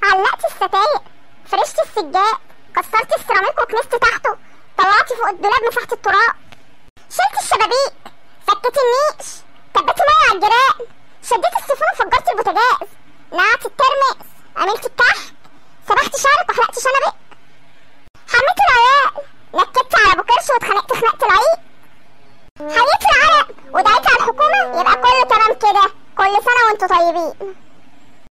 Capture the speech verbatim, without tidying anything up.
علقتي الستاير، فرشتي السجاد، كسرتي السيراميك وكنستي تحته، طلعتي فوق الدولاب مسحتي التراب، شلتي الشبابيك، فكيتي النيش، كبيتي ميه على الجيران، شديتي السيفون وفجرتي البوتاجاز، نقعتي الترمس، عملتي الكحك، سرحتي شعرك وحلقتي شنبك، حميتي العيال، نكدتي على ابو كرش واتخانقتي خناقه العيد، حليتي العرق ودعيتي على الحكومه. يبقى كله تمام كده، كل سنه وانتوا طيبين.